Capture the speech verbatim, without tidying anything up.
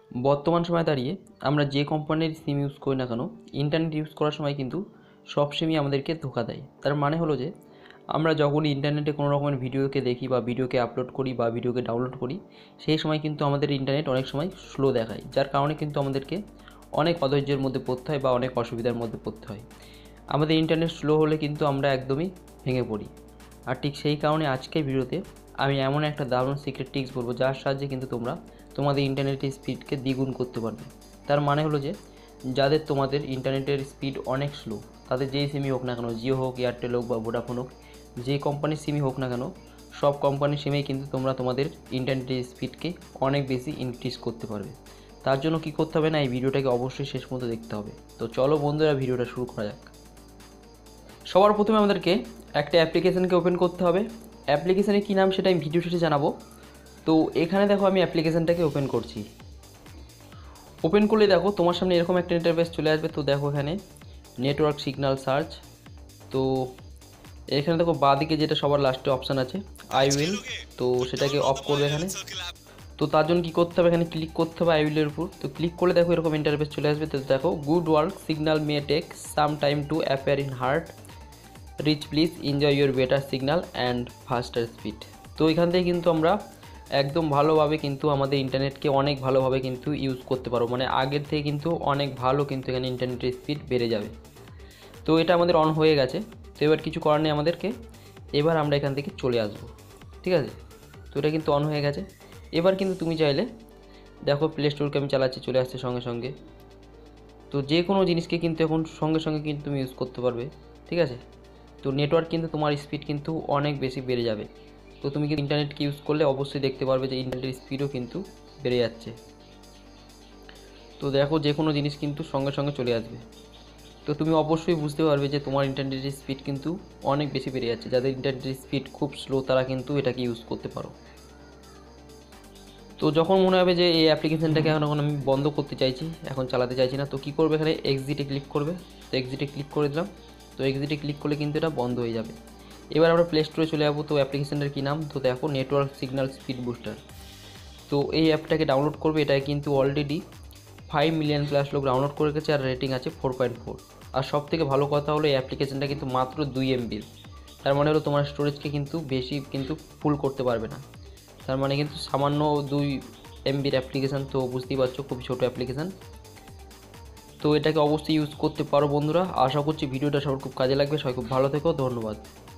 বর্তমান সময়ে দাঁড়িয়ে আমরা যে কোম্পানির সিম ইউজ করি না কেন, ইন্টারনেট ইউজ করার সময় কিন্তু সব সিমই আমাদেরকে ধোঁকা দেয়। তার মানে হলো যে আমরা যখনই ইন্টারনেটে কোনো রকমের ভিডিওকে দেখি বা ভিডিওকে আপলোড করি বা ভিডিওকে ডাউনলোড করি, সেই সময় কিন্তু আমাদের ইন্টারনেট অনেক সময় স্লো দেখায়, যার কারণে কিন্তু আমাদেরকে অনেক অধৈর্যের মধ্যে পড়তে হয় বা অনেক অসুবিধার মধ্যে পড়তে হয়। আমাদের ইন্টারনেট স্লো হলে কিন্তু আমরা একদমই ভেঙে পড়ি। আর ঠিক সেই কারণে আজকের ভিডিওতে আমি এমন একটা দারুণ সিক্রেট টিপস বলবো, যার সাহায্যে কিন্তু তোমরা তোমাদের ইন্টারনেটের স্পিডকে দ্বিগুণ করতে পারবে। তার মানে হলো যে যাদের তোমাদের ইন্টারনেটের স্পিড অনেক স্লো, তাদের যেই সিমই হোক না কেন, জিও হোক, এয়ারটেল হোক বা ভোডাফোন হোক, যে কোম্পানির সিমই হোক না কেন, সব কোম্পানির সিমেই কিন্তু তোমরা তোমাদের ইন্টারনেটের স্পিডকে অনেক বেশি ইনক্রিজ করতে পারবে। তার জন্য কী করতে হবে না, এই ভিডিওটাকে অবশ্যই শেষ পর্যন্ত দেখতে হবে। তো চলো বন্ধুরা, ভিডিওটা শুরু করা যাক। সবার প্রথমে আমাদেরকে একটা অ্যাপ্লিকেশানকে ওপেন করতে হবে। অ্যাপ্লিকেশানের কী নাম সেটা আমি ভিডিও শেষে জানাবো। তো এখানে দেখো আমি অ্যাপ্লিকেশানটাকে ওপেন করছি। ওপেন করলে দেখো তোমার সামনে এরকম একটা ইন্টারফেস চলে আসবে। তো দেখো এখানে নেটওয়ার্ক সিগন্যাল সার্চ। তো এখানে দেখো বাঁদিকে যেটা সবার লাস্টে অপশান আছে আই উইল, তো সেটাকে অফ করবে এখানে। তো তার জন্য কী করতে হবে, এখানে ক্লিক করতে হবে আই উইলের উপর। তো ক্লিক করলে দেখো এরকম ইন্টারফেস চলে আসবে। তো দেখো good work signal may take some time to appear in hard reach, please enjoy your better signal and faster speed. তো এখান থেকে কিন্তু আমরা একদম ভালোভাবে কিন্তু আমাদের ইন্টারনেটকে অনেক ভালোভাবে কিন্তু ইউজ করতে পারবো, মানে আগের থেকে কিন্তু অনেক ভালো কিন্তু এখানে ইন্টারনেটের স্পিড বেড়ে যাবে। তো এটা আমাদের অন হয়ে গেছে। তো এবার কিছু করার নেই আমাদেরকে, এবার আমরা এখান থেকে চলে আসবো, ঠিক আছে। তো এটা কিন্তু অন হয়ে গেছে। এবার কিন্তু তুমি চাইলে দেখো প্লে স্টোরকে আমি চালাচ্ছি, চলে আসছে সঙ্গে সঙ্গে। তো যে কোনো জিনিসকে কিন্তু এখন সঙ্গে সঙ্গে কিন্তু তুমি ইউজ করতে পারবে, ঠিক আছে। তো নেটওয়ার্ক কিন্তু তোমার স্পিড কিন্তু অনেক বেশি বেড়ে যাবে। তো তুমি কিন্তু ইন্টারনেটকে ইউজ করলে অবশ্যই দেখতে পারবে যে ইন্টারনেটের স্পিডও কিন্তু বেড়ে যাচ্ছে। তো দেখো যে কোনো জিনিস কিন্তু সঙ্গে সঙ্গে চলে আসবে। তো তুমি অবশ্যই বুঝতে পারবে যে তোমার ইন্টারনেটের স্পিড কিন্তু অনেক বেশি বেড়ে যাচ্ছে। যাদের ইন্টারনেটের স্পিড খুব স্লো তারা কিন্তু এটাকে ইউজ করতে পারো। তো যখন মনে হবে যে এই অ্যাপ্লিকেশানটাকে এখন এখন আমি বন্ধ করতে চাইছি, এখন চালাতে চাইছি না, তো কী করবে, এখানে এক্সিটে ক্লিক করবে। তো এক্সিটে ক্লিক করে দিলাম। তো এক্সিটে ক্লিক করলে কিন্তু এটা বন্ধ হয়ে যাবে। এবার আমরা প্লে স্টোরে চলে যাবো। তো অ্যাপ্লিকেশানটার কী নাম, তো দেখো নেটওয়ার্ক সিগন্যাল স্পিড বুস্টার। তো এই অ্যাপটাকে ডাউনলোড করবে। এটা কিন্তু অলরেডি ফাইভ মিলিয়ন প্লাস লোক ডাউনলোড করে গেছে আর রেটিং আছে ফোর পয়েন্ট ফোর। আর সব থেকে ভালো কথা হলো এই অ্যাপ্লিকেশানটা কিন্তু মাত্র দুই এমবির। তার মানে হলো তোমার স্টোরেজকে কিন্তু বেশি কিন্তু ফুল করতে পারবে না। তার মানে কিন্তু সামান্য দুই এমবির অ্যাপ্লিকেশান, তো বুঝতেই পারছো খুব ছোটো অ্যাপ্লিকেশান। তো এটাকে অবশ্যই ইউজ করতে পারো বন্ধুরা। আশা করছি ভিডিওটা সবার খুব কাজে লাগবে। সবাই খুব ভালো থেকো, ধন্যবাদ।